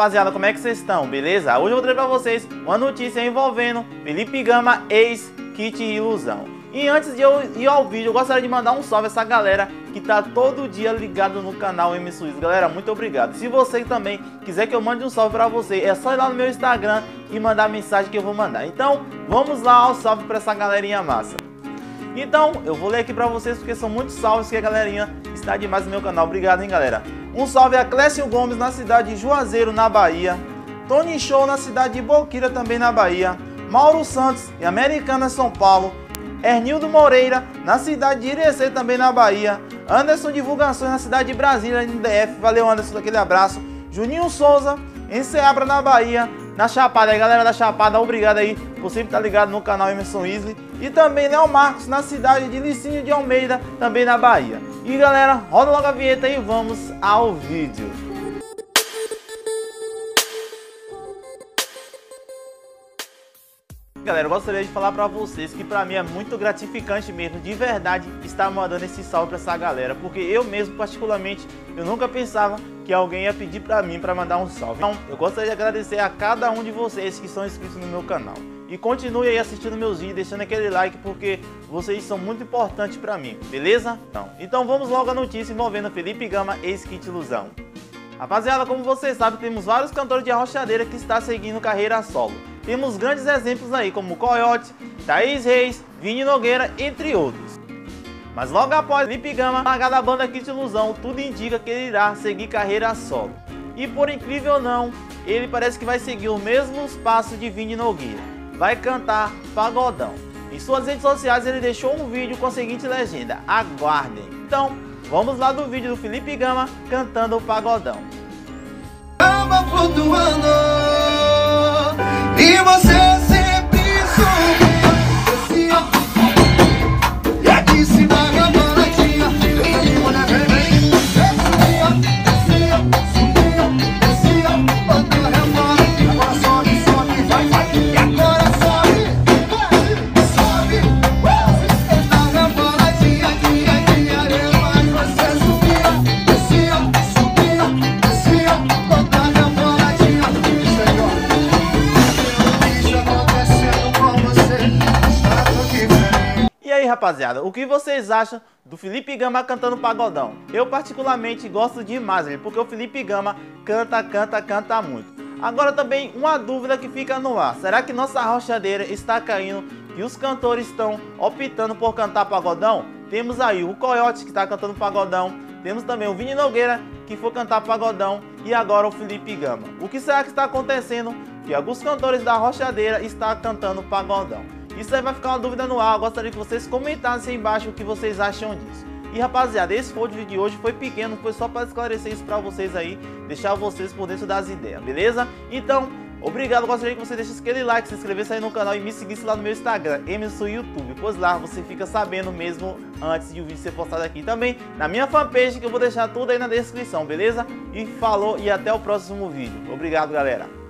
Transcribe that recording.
rapaziada, como é que vocês estão? Beleza? Hoje eu vou trazer pra vocês uma notícia envolvendo Felipe Gama, ex-Kit Ilusão. E antes de eu ir ao vídeo, eu gostaria de mandar um salve a essa galera que tá todo dia ligado no canal MC Wiz. Galera, muito obrigado. Se você também quiser que eu mande um salve pra você, é só ir lá no meu Instagram e mandar a mensagem que eu vou mandar. Então, vamos lá ao salve pra essa galerinha massa. Então, eu vou ler aqui pra vocês porque são muitos salves que a galerinha está demais no meu canal. Obrigado, hein, galera. Um salve a Clécio Gomes na cidade de Juazeiro, na Bahia. Tony Show na cidade de Boqueira, também na Bahia. Mauro Santos em Americana, São Paulo. Ernildo Moreira na cidade de Irecê, também na Bahia. Anderson Divulgações na cidade de Brasília, no DF. Valeu, Anderson, aquele abraço. Juninho Souza em Ceabra, na Bahia. Na Chapada, aí, galera da Chapada, obrigado aí por sempre estar ligado no canal Emerson Weasley. E também Léo Marcos na cidade de Licínio de Almeida, também na Bahia. E galera, roda logo a vinheta e vamos ao vídeo. Galera, eu gostaria de falar pra vocês que pra mim é muito gratificante mesmo, de verdade, estar mandando esse salve pra essa galera. Porque eu mesmo, particularmente, eu nunca pensava que alguém ia pedir pra mim pra mandar um salve. Então, eu gostaria de agradecer a cada um de vocês que são inscritos no meu canal. E continue aí assistindo meus vídeos, deixando aquele like, porque vocês são muito importantes pra mim, beleza? Então vamos logo à notícia envolvendo Felipe Gama, ex-Kit Ilusão. Rapaziada, como vocês sabem, temos vários cantores de arrochadeira que estão seguindo carreira solo. Temos grandes exemplos aí, como Coyote, Thaís Reis, Vini Nogueira, entre outros. Mas logo após Felipe Gama largar da banda Kit Ilusão, tudo indica que ele irá seguir carreira solo. E por incrível ou não, ele parece que vai seguir os mesmos passos de Vini Nogueira. Vai cantar pagodão. Em suas redes sociais ele deixou um vídeo com a seguinte legenda: aguardem. Então, vamos lá do vídeo do Felipe Gama cantando o pagodão. Tava flutuando e você sempre soube. E aqui se paga a baladinha. E mulher vem, descia, bota rebola. Agora sobe, sobe, vai, vai. E agora sobe, sobe. Paga a baladinha, dia, mas você subia, descia, bota reboladinha. Isso aí, ó. E aí, rapaziada, o que vocês acham do Felipe Gama cantando pagodão? Eu particularmente gosto demais dele, porque o Felipe Gama canta muito. Agora também uma dúvida que fica no ar: será que nossa arrochadeira está caindo e os cantores estão optando por cantar pagodão? Temos aí o Coyote que está cantando pagodão, temos também o Vini Nogueira que for cantar pagodão e agora o Felipe Gama. O que será que está acontecendo que alguns cantores da arrochadeira estão cantando pagodão? Isso aí vai ficar uma dúvida no ar. Eu gostaria que vocês comentassem aí embaixo o que vocês acham disso. E rapaziada, esse foi o vídeo de hoje, foi pequeno, foi só para esclarecer isso para vocês aí, deixar vocês por dentro das ideias, beleza? Então, obrigado, eu gostaria que você deixasse aquele like, se inscrevesse aí no canal e me seguisse lá no meu Instagram, Emerson YouTube, pois lá você fica sabendo mesmo antes de o vídeo ser postado aqui. Também na minha fanpage, que eu vou deixar tudo aí na descrição, beleza? E falou e até o próximo vídeo. Obrigado, galera.